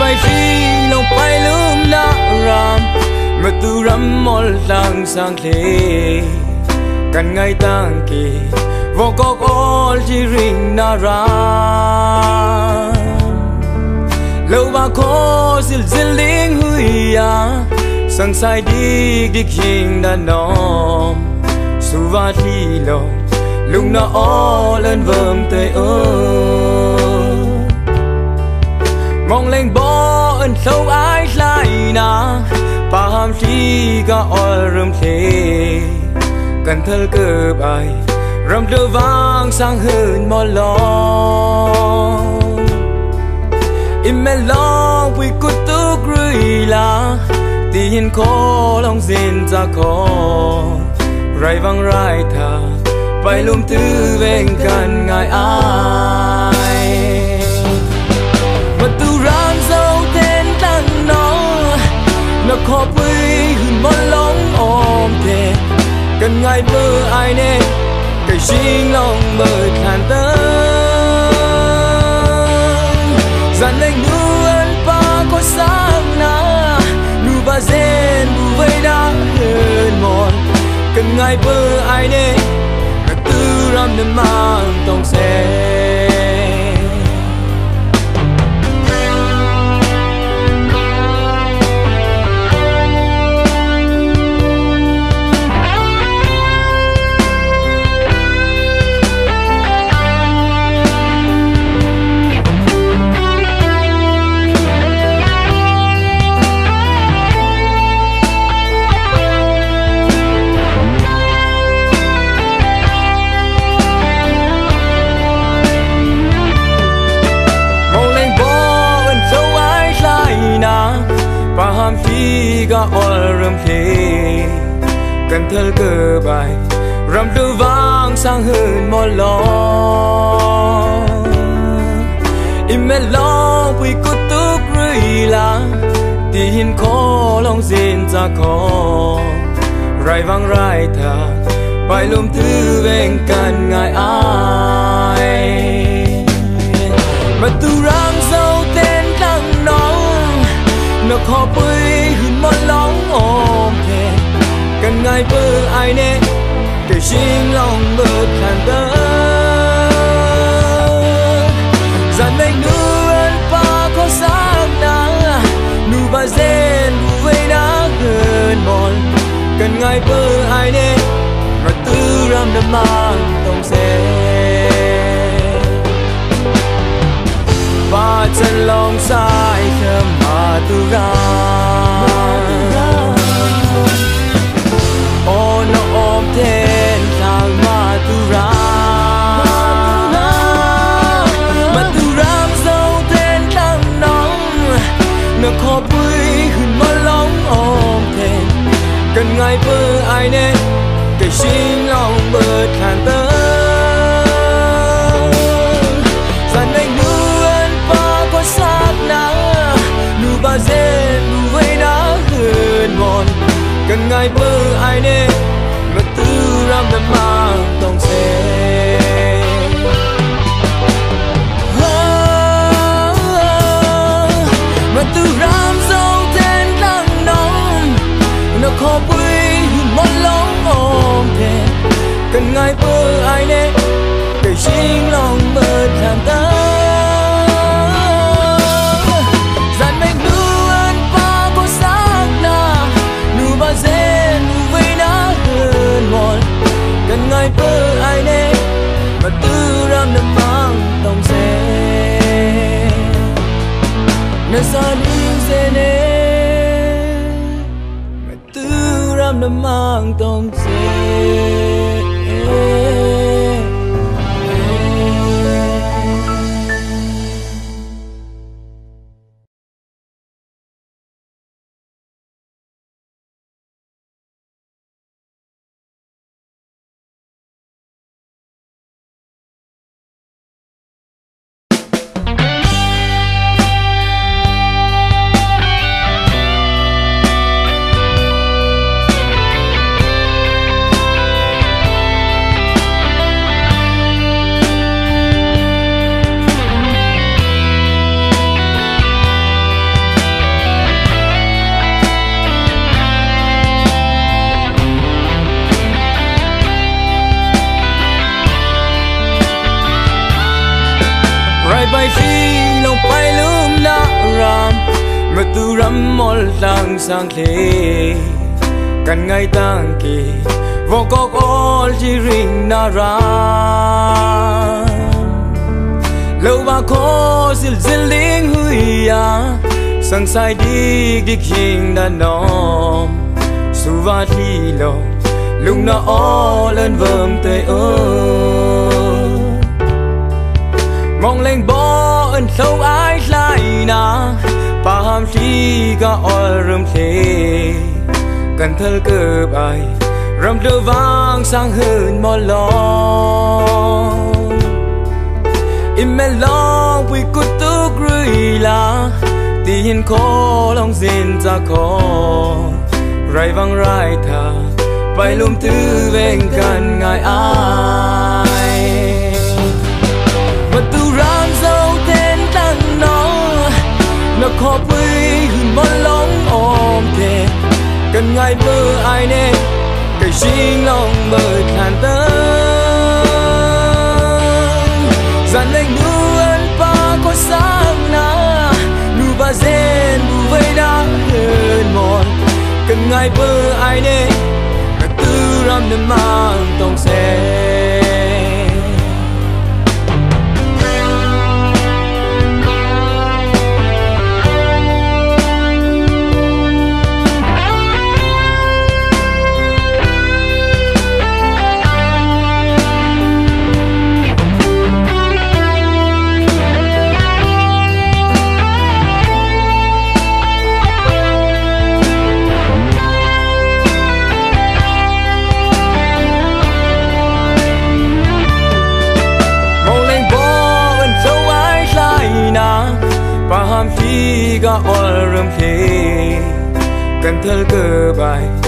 ngay khi lòng bay lướm đã ram mà tu rắm mol lang sang thế cần ngay tang kỳ vô có all chỉ ring na ram lâu ba khó zil zil ling hui ya sang sai đi đi king đã nom su va thi lo lúc nó ó lên vơm tươi mong lên bó ân sâu ái lại na pa ham chi ga all râm thế cần thơ cơ bài râm đưa vang sang hơn mò lo im mê lo quy cút tu gửi la tiền khó lòng xin ra khó rai vang rai thà phải lùm tư bên cạnh ngài ai mà tu ran dâu tên tăng nó khó quý hơn món lóng ôm thề cần ngài bơ ai nè cái riêng lòng bờ khàn tơ dàn lên nuôn pa có sáng na nu ba zen bu vây đã hơn mòn cần ngài bơ ai nè là tư ram nên mang tông xe ga all râm thế cần thơ cơ bài râm đưa vang sang hơn mò lo im mê lo quy cút túc rưỡi la tiền khó lòng xin ra khó rai vang rai thà bài lùm thư bên cạnh ngài ai mà tu rang dâu tên đăng nó khó bơi hơn món lóng ôm thề cần ngài bơ ai nè để riêng lòng bớt khàn tơ dàn anh nuôn pa có sáng nắng nu ba zen nu vây đã hơn mòn cần ngài bơ ai nè mà tư ram đã mang tông xe và chân lòng sai thơm mà tu ra ô nó ôm tên thằng mà tu ra mà tu ram dâu tên thằng nó khó bươi hơn mơ lóng ôm tên cần ngài bơ ai nè để xin lòng bớt khàn tơ ba dê nu vây đã hơn mòn cần ngài bơ ai nè mà tư ram đã mang tông xe mà tư ram dâu tên đang nóng nó khó quý hơn món lóng ôm thề cần ngài bơ ai nè để riêng lòng bớt khàn tơ ngài bơ ai nè mà tư ram đã mang tông xe nơi xa đi xe nè mà tư ram đã mang tông xe phải phi lòng phải lúm nã ram mà tu rắm mol lang sang thế cần ngày tang kỳ vô có all chỉ ring na ra lâu ba khó zil zil ling hui ya sang sai đi đi kinh đã nom su va thi lo lung na all lên vơm tê mong lên bỏ ân sâu ai lại na pa ham chi ga all râm thế cần thơ cơ bài râm đơ vang sang hơn mò lo im mê lo vì cút tức rưỡi là tiền khó lòng xin ra khó rai vang rai thà phải lùm thứ bên cạnh ngài ai mà tu ran dâu tên tăng nó khó quý hơn món lóng ôm thề cần ngài bơ ai nè cái riêng lòng bờ thàn tơ dàn anh nu ân pa có sáng na nu ba zen nu vây đã hơn mòn cần ngài bơ ai nè là tư ram nên mang tông xe pa ham chi ga all râm thế cần thơ cơ bài